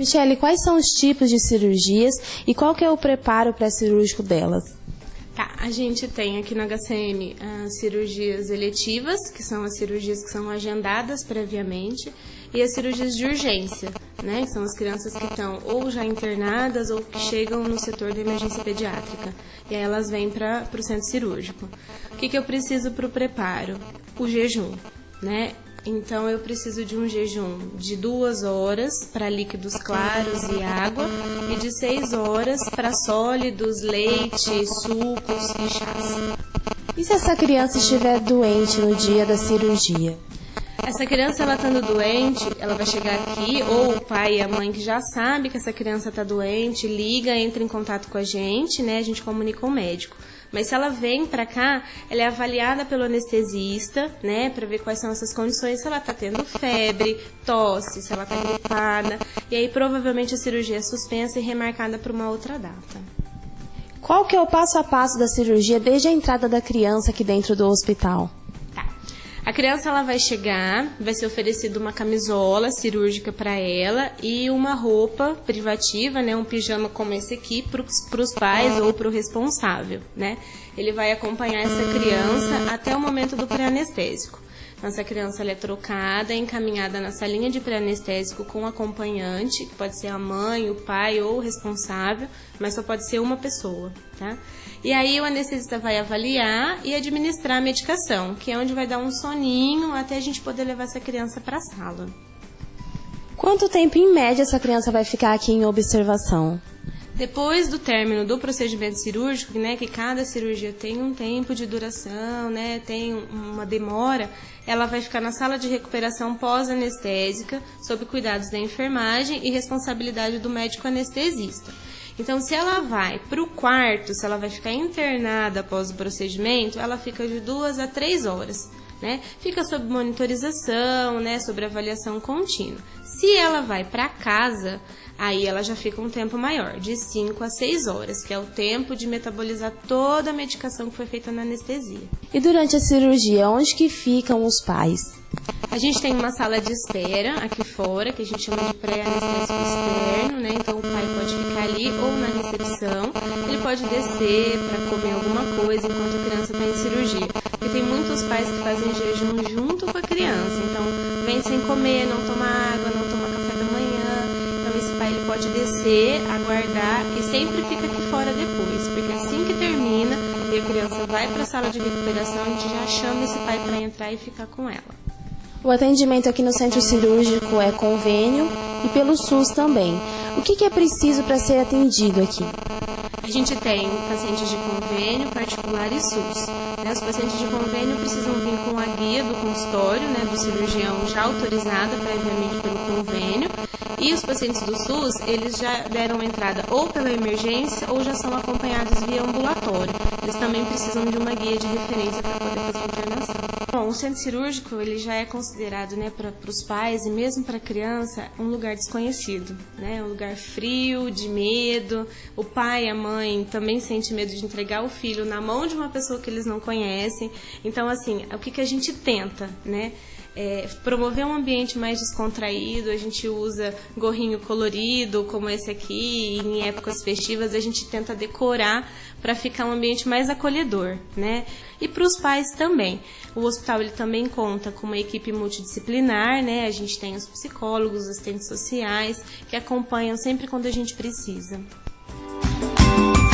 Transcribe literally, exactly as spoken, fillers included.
Michele, quais são os tipos de cirurgias e qual que é o preparo pré-cirúrgico delas? Tá, a gente tem aqui na H C M as cirurgias eletivas, que são as cirurgias que são agendadas previamente, e as cirurgias de urgência, né, que são as crianças que estão ou já internadas ou que chegam no setor da emergência pediátrica. E aí elas vêm para o centro cirúrgico. O que, que eu preciso para o preparo? O jejum, né? Então, eu preciso de um jejum de duas horas para líquidos claros e água e de seis horas para sólidos, leite, sucos e chás. E se essa criança estiver doente no dia da cirurgia? Essa criança, ela estando doente, ela vai chegar aqui, ou o pai e a mãe que já sabe que essa criança está doente, liga, entra em contato com a gente, né? A gente comunica com o médico. Mas se ela vem para cá, ela é avaliada pelo anestesista, né, para ver quais são essas condições, se ela está tendo febre, tosse, se ela está gripada, e aí provavelmente a cirurgia é suspensa e remarcada para uma outra data. Qual que é o passo a passo da cirurgia desde a entrada da criança aqui dentro do hospital? A criança, ela vai chegar, vai ser oferecida uma camisola cirúrgica para ela e uma roupa privativa, né, um pijama como esse aqui, para os pais ou para o responsável, né? Ele vai acompanhar essa criança até o momento do pré-anestésico. Então, essa criança, ela é trocada, encaminhada na salinha de pré-anestésico com um acompanhante, que pode ser a mãe, o pai ou o responsável, mas só pode ser uma pessoa, tá? E aí o anestesista vai avaliar e administrar a medicação, que é onde vai dar um soninho até a gente poder levar essa criança para a sala. Quanto tempo, em média, essa criança vai ficar aqui em observação? Depois do término do procedimento cirúrgico, né, que cada cirurgia tem um tempo de duração, né, tem uma demora, ela vai ficar na sala de recuperação pós-anestésica, sob cuidados da enfermagem e responsabilidade do médico anestesista. Então, se ela vai para o quarto, se ela vai ficar internada após o procedimento, ela fica de duas a três horas, né? Fica sob monitorização, né, sobre avaliação contínua. Se ela vai para casa, aí ela já fica um tempo maior, de cinco a seis horas, que é o tempo de metabolizar toda a medicação que foi feita na anestesia. E durante a cirurgia, onde que ficam os pais? A gente tem uma sala de espera aqui fora, que a gente chama de pré-anestésico externo, né? Então o pai pode ficar ali ou na recepção, ele pode descer para comer alguma coisa enquanto a criança está em cirurgia. Porque tem muitos pais que fazem jejum junto com a criança, então vem sem comer, não toma água, não toma café da manhã. Então esse pai ele pode descer, aguardar e sempre fica aqui fora depois, porque assim que termina e a criança vai para a sala de recuperação, a gente já chama esse pai para entrar e ficar com ela. O atendimento aqui no centro cirúrgico é convênio e pelo SUS também. O que, que é preciso para ser atendido aqui? A gente tem pacientes de convênio, particular e SUS. Né? Os pacientes de convênio precisam vir com a guia do consultório, né, do cirurgião já autorizada previamente pelo convênio. E os pacientes do SUS, eles já deram entrada ou pela emergência ou já são acompanhados via ambulatório. Eles também precisam de uma guia de referência para poder fazer a internação. Bom, o centro cirúrgico ele já é considerado, né, para os pais e mesmo para a criança um lugar desconhecido, né, um lugar frio, de medo. O pai e a mãe também sentem medo de entregar o filho na mão de uma pessoa que eles não conhecem. Então, assim, o que, que a gente tenta, né? É, promover um ambiente mais descontraído. A gente usa gorrinho colorido, como esse aqui, e em épocas festivas a gente tenta decorar para ficar um ambiente mais acolhedor, né? E para os pais também. O hospital ele também conta com uma equipe multidisciplinar, né? A gente tem os psicólogos, os assistentes sociais, que acompanham sempre quando a gente precisa.